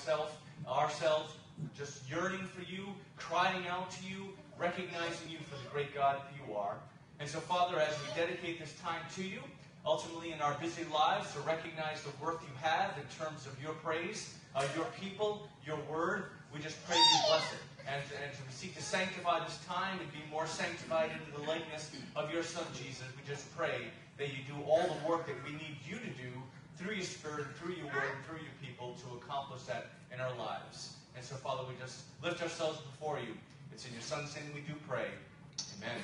ourselves, just yearning for you, crying out to you, recognizing you for the great God that you are. And so, Father, as we dedicate this time to you, ultimately in our busy lives, to recognize the worth you have in terms of your praise, your people, your word, we just pray you bless it. And to seek to sanctify this time and be more sanctified into the likeness of your Son, Jesus, we just pray that you do all the work that we need you to do through your Spirit, through your word, and through your people to accomplish that in our lives. And so, Father, we just lift ourselves before you. It's in your Son's name we do pray. Amen.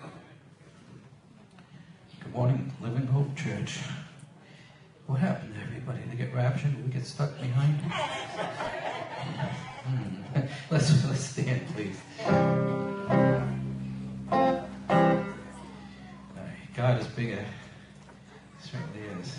Good morning, Living Hope Church. What happened to everybody? They get raptured? We get stuck behind? Let's stand, please. All right. God is bigger. He certainly is.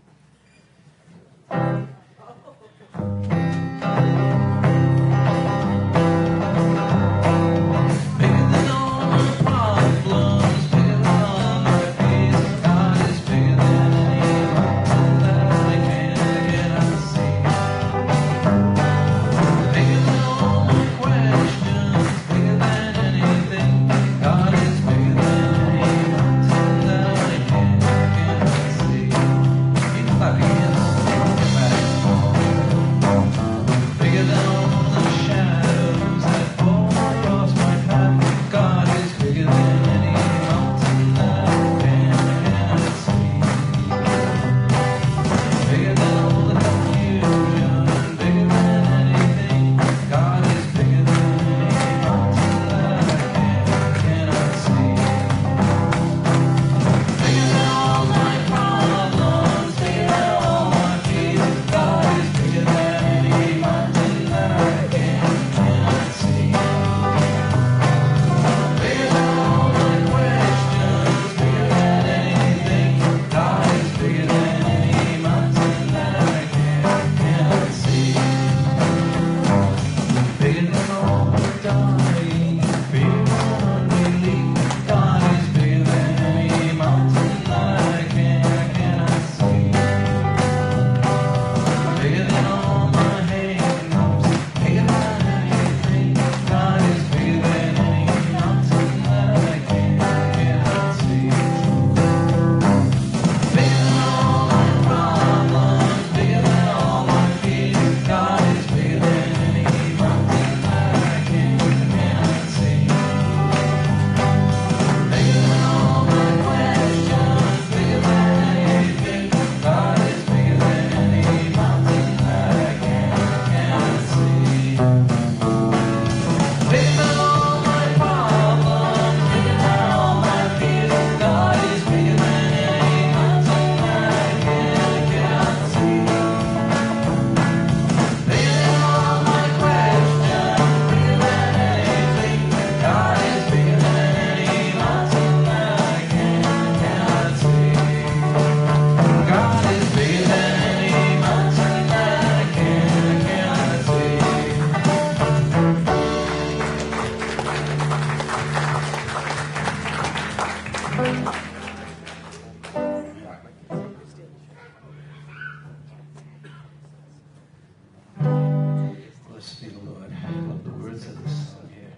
Blessed be the Lord. I love the words of this song here.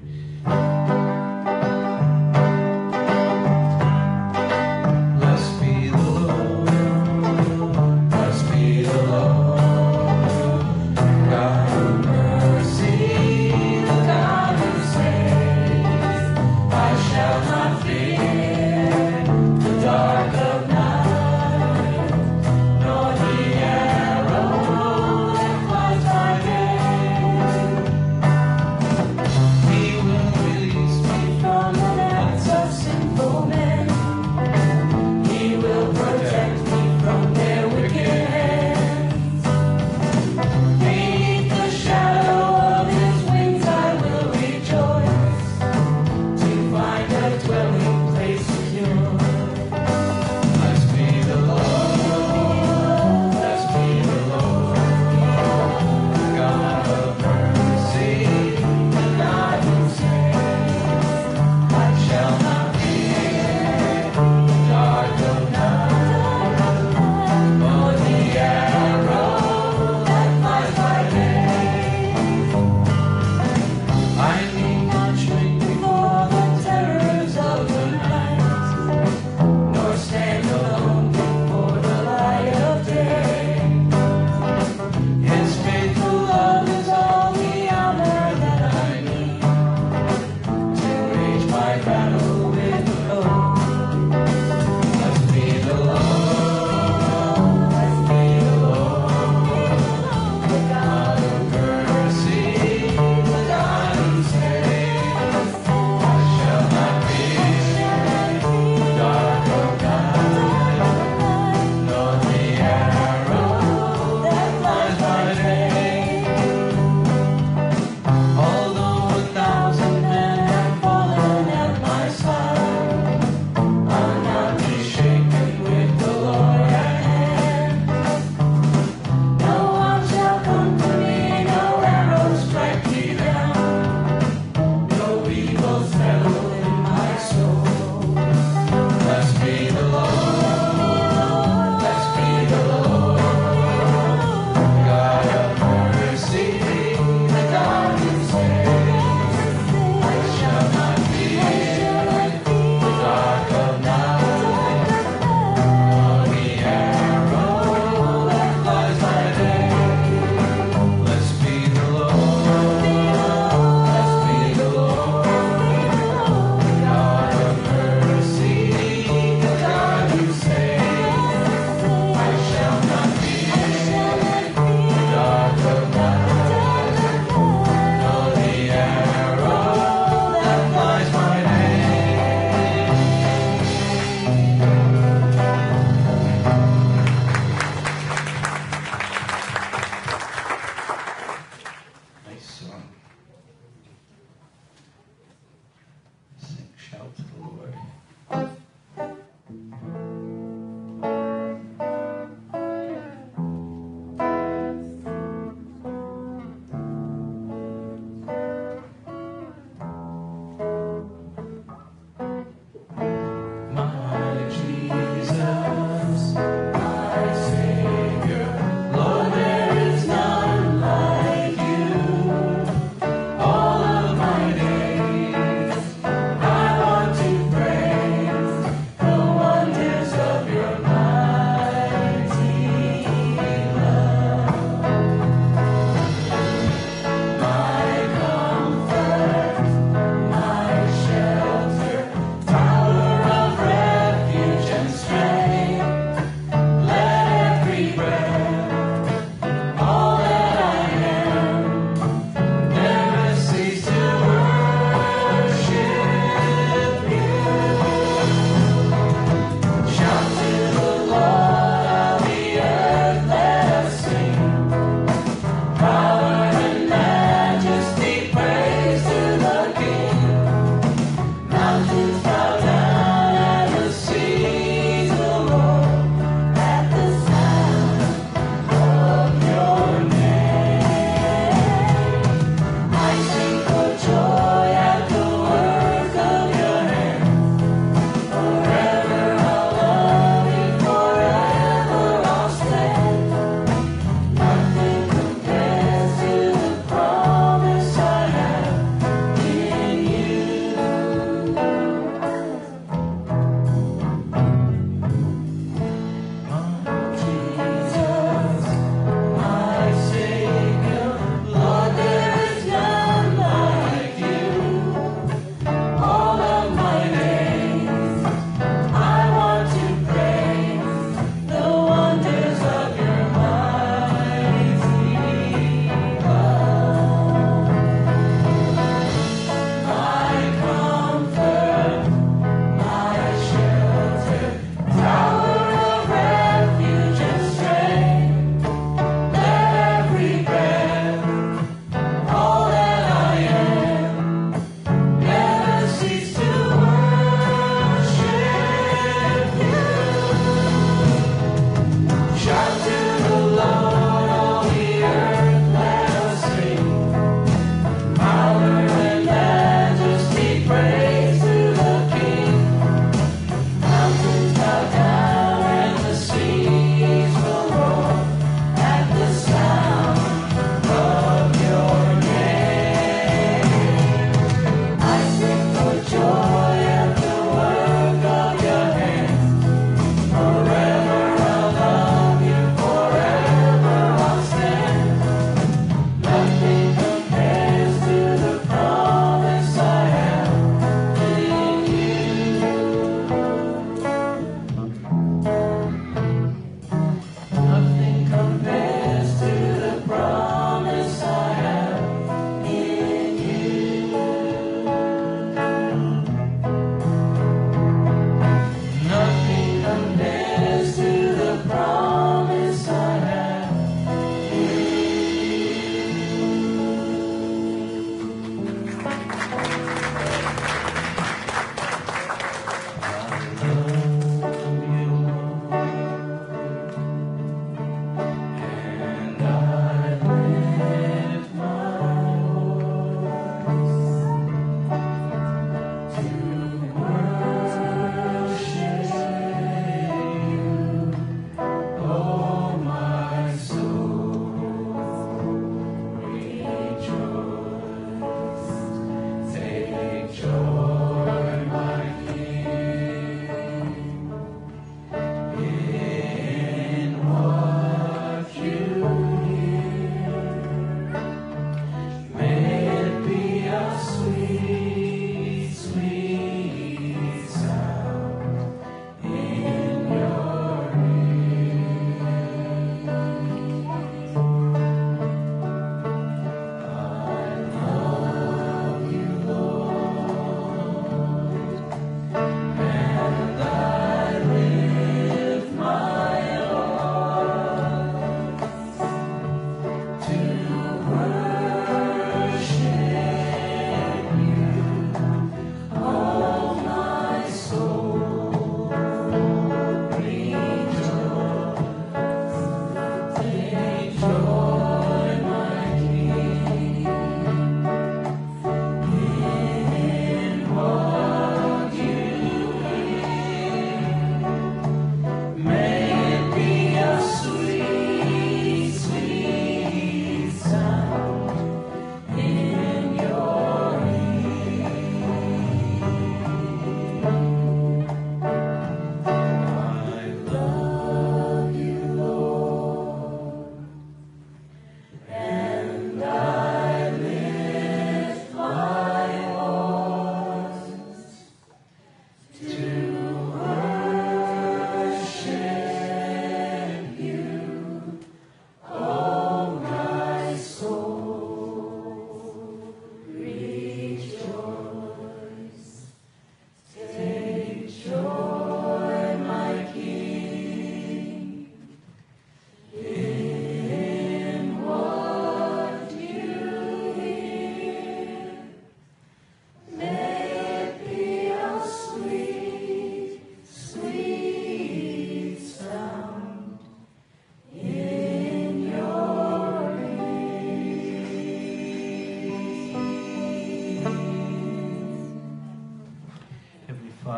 Blessed be the Lord. Blessed be the Lord. God of mercy, the God who saves. I shall not fear the dark of night, nor the arrow that flies by day. He will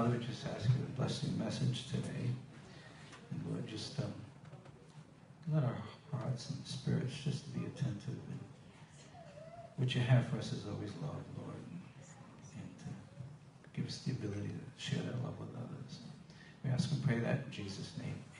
Father, we just ask you to bless the message today. And Lord, just let our hearts and spirits just be attentive. And what you have for us is always love, Lord. And give us the ability to share that love with others. We ask and pray that in Jesus' name.